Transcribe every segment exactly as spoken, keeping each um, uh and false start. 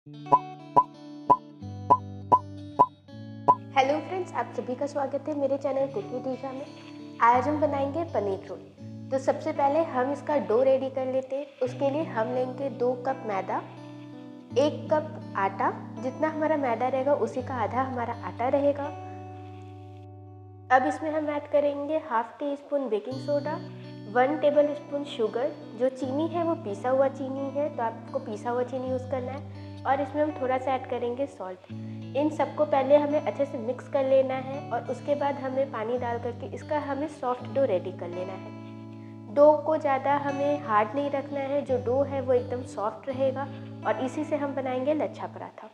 Hello friends, आप सभी का स्वागत है मेरे चैनल कुक विद ईशा में। आज हम बनाएंगे पनीर रोल। तो सबसे पहले हम इसका डो रेडी कर लेते हैं। उसके लिए हम लेंगे दो कप मैदा, एक कप आटा। जितना हमारा मैदा रहेगा उसी का आधा हमारा आटा रहेगा। अब इसमें हम ऐड करेंगे half teaspoon baking soda, one tablespoon sugar. जो चीनी है वो पीसा हुआ चीनी है, तो आपको पीसा हुआ चीनी यूज़ करना है। और इसमें हम थोड़ा सा ऐड करेंगे सॉल्ट। इन सबको पहले हमें अच्छे से मिक्स कर लेना है और उसके बाद हमें पानी डाल करके इसका हमें सॉफ्ट डो रेडी कर लेना है। डो को ज़्यादा हमें हार्ड नहीं रखना है, जो डो है वो एकदम सॉफ्ट रहेगा और इसी से हम बनाएंगे लच्छा पराठा।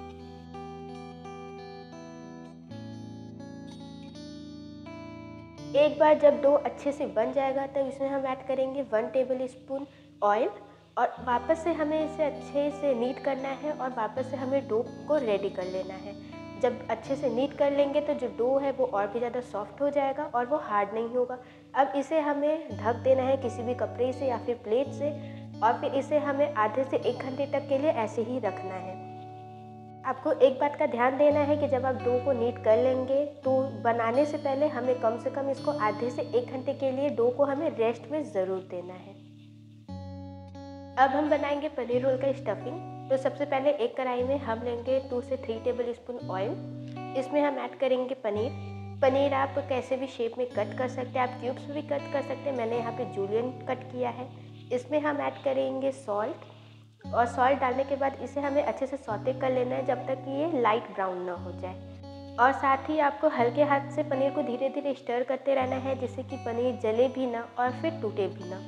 एक बार जब डो अच्छे से बन जाएगा तब इसमें हम ऐड करेंगे वन टेबल स्पून ऑयल और वापस से हमें इसे अच्छे से नीट करना है और वापस से हमें डो को रेडी कर लेना है। जब अच्छे से नीट कर लेंगे तो जो डो है वो और भी ज़्यादा सॉफ्ट हो जाएगा और वो हार्ड नहीं होगा। अब इसे हमें ढक देना है किसी भी कपड़े से या फिर प्लेट से और फिर इसे हमें आधे से एक घंटे तक के लिए ऐसे ही रखना है। आपको एक बात का ध्यान देना है कि जब आप डो को नीट कर लेंगे तो बनाने से पहले हमें कम से कम इसको आधे से एक घंटे के लिए डो को हमें रेस्ट में ज़रूर देना है। अब हम बनाएंगे पनीर रोल का स्टफिंग। तो सबसे पहले एक कढ़ाई में हम लेंगे टू से थ्री टेबल स्पून ऑयल। इसमें हम ऐड करेंगे पनीर। पनीर आप कैसे भी शेप में कट कर सकते हैं, आप क्यूब्स भी कट कर सकते हैं। मैंने यहाँ पे जूलियन कट किया है। इसमें हम ऐड करेंगे सॉल्ट और सॉल्ट डालने के बाद इसे हमें अच्छे से सौते कर लेना है जब तक कि ये लाइट ब्राउन ना हो जाए। और साथ ही आपको हल्के हाथ से पनीर को धीरे धीरे स्टर करते रहना है जिससे कि पनीर जले भी ना और फिर टूटे भी ना।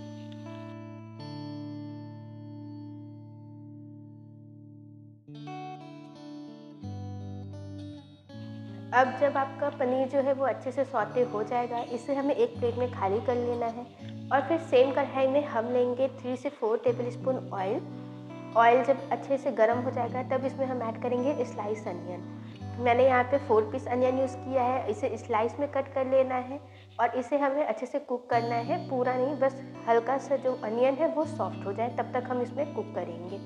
अब जब आपका पनीर जो है वो अच्छे से सौते हो जाएगा, इसे हमें एक प्लेट में खाली कर लेना है और फिर सेम कढ़ाई में हम लेंगे थ्री से four tablespoon oil. Oil जब अच्छे से गर्म हो जाएगा तब इसमें हम ऐड करेंगे स्लाइस अनियन। मैंने यहाँ पे फोर पीस अनियन यूज़ किया है। इसे स्लाइस में कट कर लेना है और इसे हमें अच्छे से कुक करना है, पूरा नहीं, बस हल्का सा जो अनियन है वो सॉफ्ट हो जाए तब तक हम इसमें कुक करेंगे।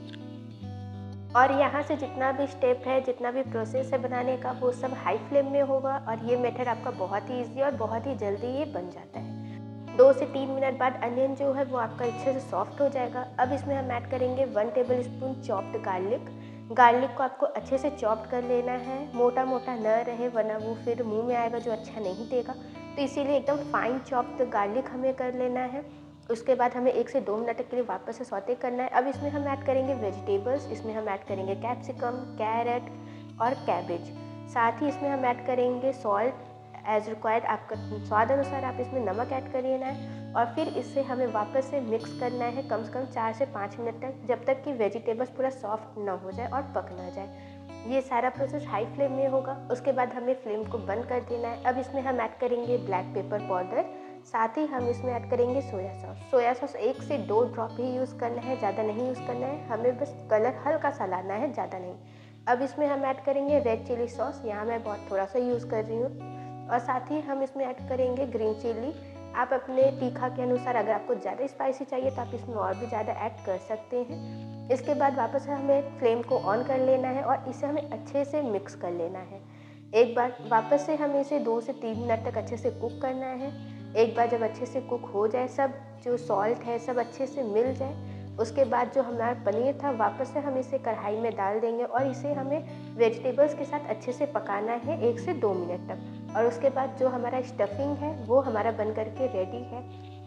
और यहाँ से जितना भी स्टेप है, जितना भी प्रोसेस है बनाने का, वो सब हाई फ्लेम में होगा और ये मेथड आपका बहुत ही ईजी और बहुत ही जल्दी ये बन जाता है। दो से तीन मिनट बाद अनियन जो है वो आपका अच्छे से सॉफ्ट हो जाएगा। अब इसमें हम ऐड करेंगे one tablespoon chopped garlic. Garlic को आपको अच्छे से चॉप्ड कर लेना है, मोटा मोटा न रहे वरना वो फिर मुंह में आएगा जो अच्छा नहीं देगा। तो इसीलिए एकदम फाइन चॉप्ड गार्लिक हमें कर लेना है। उसके बाद हमें एक से दो मिनट के लिए वापस से सौते करना है। अब इसमें हम ऐड करेंगे वेजिटेबल्स। इसमें हम ऐड करेंगे कैप्सिकम, कैरेट और कैबेज। साथ ही इसमें हम ऐड करेंगे सॉल्ट एज रिक्वायर्ड। आपका स्वाद अनुसार आप इसमें नमक ऐड कर लेना है और फिर इससे हमें वापस से मिक्स करना है कम से कम चार से पाँच मिनट तक, जब तक कि वेजिटेबल्स पूरा सॉफ्ट ना हो जाए और पक ना जाए। ये सारा प्रोसेस हाई फ्लेम में होगा। उसके बाद हमें फ्लेम को बंद कर देना है। अब इसमें हम ऐड करेंगे ब्लैक पेपर पाउडर। साथ ही हम इसमें ऐड करेंगे सोया सॉस। सोया सॉस एक से दो ड्रॉप ही यूज़ करना है, ज़्यादा नहीं यूज़ करना है। हमें बस कलर हल्का सा लाना है, ज़्यादा नहीं। अब इसमें हम ऐड करेंगे रेड चिली सॉस। यहाँ मैं बहुत थोड़ा सा यूज़ कर रही हूँ। और साथ ही हम इसमें ऐड करेंगे ग्रीन चिली। आप अपने तीखा के अनुसार, अगर आपको ज़्यादा स्पाइसी चाहिए तो आप इसमें और भी ज़्यादा ऐड कर सकते हैं। इसके बाद वापस हमें फ्लेम को ऑन कर लेना है और इसे हमें अच्छे से मिक्स कर लेना है। एक बार वापस से हमें इसे दो से तीन मिनट तक अच्छे से कुक करना है। एक बार जब अच्छे से कुक हो जाए, सब जो सॉल्ट है सब अच्छे से मिल जाए, उसके बाद जो हमारा पनीर था वापस से हम इसे कढ़ाई में डाल देंगे और इसे हमें वेजिटेबल्स के साथ अच्छे से पकाना है एक से दो मिनट तक। और उसके बाद जो हमारा स्टफिंग है वो हमारा बन करके रेडी है।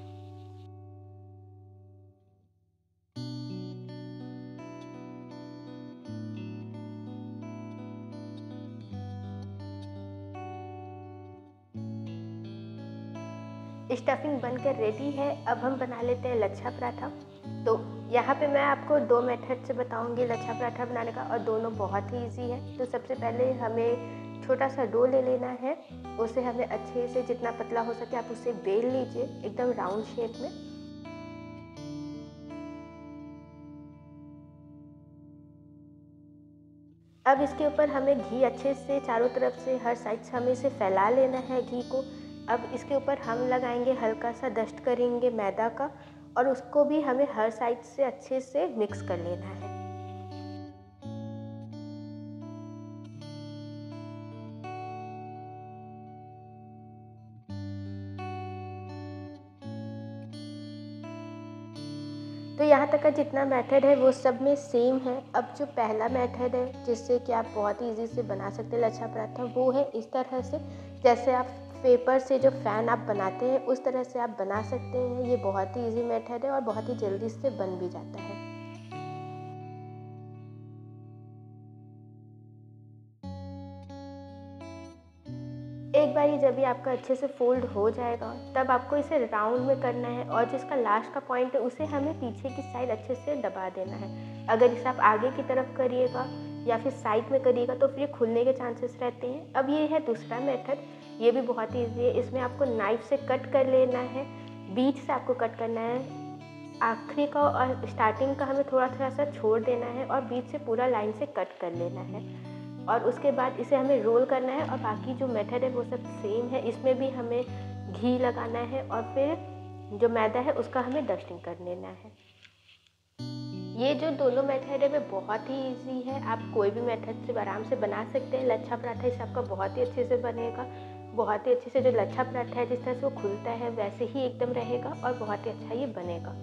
स्टफिंग बनकर रेडी है। अब हम बना लेते हैं लच्छा पराठा। तो यहाँ पे मैं आपको दो मेथड से बताऊँगी लच्छा पराठा बनाने का और दोनों बहुत ही इजी है। तो सबसे पहले हमें छोटा सा डो ले लेना है। उसे हमें अच्छे से, जितना पतला हो सके आप उसे बेल लीजिए एकदम राउंड शेप में। अब इसके ऊपर हमें घी अच्छे से चारों तरफ से, हर साइड से हमें इसे फैला लेना है घी को। अब इसके ऊपर हम लगाएंगे, हल्का सा डस्ट करेंगे मैदा का और उसको भी हमें हर साइड से अच्छे से मिक्स कर लेना है। तक का जितना मेथड है वो सब में सेम है। अब जो पहला मेथड है जिससे कि आप बहुत ईजी से बना सकते हैं लच्छा पराठा, वो है इस तरह से, जैसे आप पेपर से जो फ़ैन आप बनाते हैं उस तरह से आप बना सकते हैं। ये बहुत ही ईजी मेथड है और बहुत ही जल्दी से बन भी जाता है। एक बार ये जब भी आपका अच्छे से फोल्ड हो जाएगा तब आपको इसे राउंड में करना है और जिसका लास्ट का पॉइंट है उसे हमें पीछे की साइड अच्छे से दबा देना है। अगर इसे आप आगे की तरफ करिएगा या फिर साइड में करिएगा तो फिर खुलने के चांसेस रहते हैं। अब ये है दूसरा मेथड, ये भी बहुत ईजी है। इसमें आपको नाइफ से कट कर लेना है, बीच से आपको कट करना है, आखिरी का और स्टार्टिंग का हमें थोड़ा थोड़ा सा छोड़ देना है और बीच से पूरा लाइन से कट कर लेना है और उसके बाद इसे हमें रोल करना है। और बाकी जो मेथड है वो सब सेम है। इसमें भी हमें घी लगाना है और फिर जो मैदा है उसका हमें डस्टिंग कर लेना है। ये जो दोनों मेथड है वो बहुत ही इजी है, आप कोई भी मेथड से आराम से बना सकते हैं। लच्छा पराठा इससे आपका बहुत ही अच्छे से बनेगा, बहुत ही अच्छे से जो लच्छा पराठा है जिस तरह से वो खुलता है वैसे ही एकदम रहेगा और बहुत ही अच्छा ये बनेगा।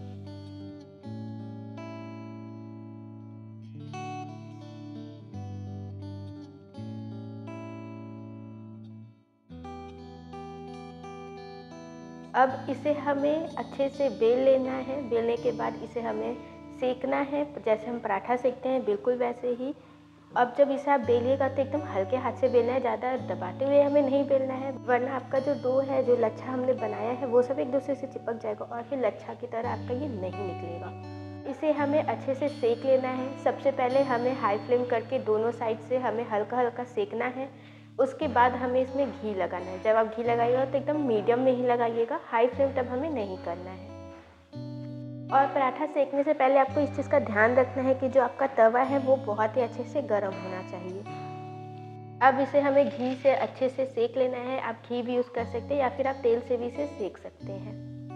अब इसे हमें अच्छे से बेल लेना है। बेलने के बाद इसे हमें सेकना है, जैसे हम पराठा सेकते हैं बिल्कुल वैसे ही। अब जब इसे आप बेलिएगा तो एकदम हल्के हाथ से बेलना है, ज़्यादा दबाते हुए हमें नहीं बेलना है, वरना आपका जो डो है, जो लच्छा हमने बनाया है वो सब एक दूसरे से चिपक जाएगा और फिर लच्छा की तरह आपका ये नहीं निकलेगा। इसे हमें अच्छे से सेक लेना है। सबसे पहले हमें हाई फ्लेम करके दोनों साइड से हमें हल्का हल्का सेकना है। उसके बाद हमें इसमें घी लगाना है। जब आप घी लगाइएगा तो एकदम मीडियम में ही लगाइएगा, हाई फ्लेम तब हमें नहीं करना है। और पराठा सेकने से पहले आपको इस चीज़ का ध्यान रखना है कि जो आपका तवा है वो बहुत ही अच्छे से गर्म होना चाहिए। अब इसे हमें घी से अच्छे से सेक लेना है। आप घी भी यूज़ कर सकते हैं या फिर आप तेल से भी इसे सेक सकते हैं।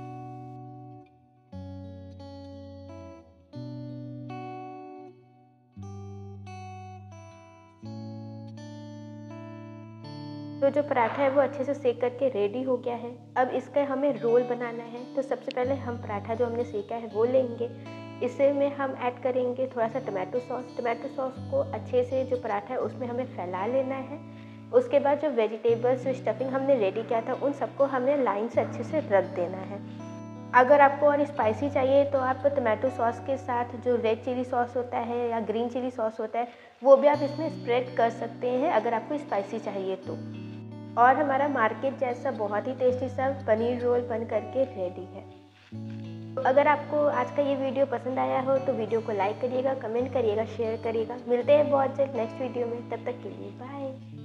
तो जो पराठा है वो अच्छे से सेक करके रेडी हो गया है। अब इसका हमें रोल बनाना है। तो सबसे पहले हम पराठा जो हमने सेका है वो लेंगे, इसे में हम ऐड करेंगे थोड़ा सा टमाटो सॉस। टमाटो सॉस को अच्छे से जो पराठा है उसमें हमें फैला लेना है। उसके बाद जो वेजिटेबल्स, जो स्टफिंग हमने रेडी किया था उन सबको हमें लाइन से अच्छे से रख देना है। अगर आपको और स्पाइसी चाहिए तो आप टमाटो सॉस के साथ जो रेड चिली सॉस होता है या ग्रीन चिली सॉस होता है वो भी आप इसमें स्प्रेड कर सकते हैं अगर आपको स्पाइसी चाहिए तो। और हमारा मार्केट जैसा बहुत ही टेस्टी सा पनीर रोल बन करके रेडी है। अगर आपको आज का ये वीडियो पसंद आया हो तो वीडियो को लाइक करिएगा, कमेंट करिएगा, शेयर करिएगा। मिलते हैं बहुत जल्द नेक्स्ट वीडियो में, तब तक के लिए बाय।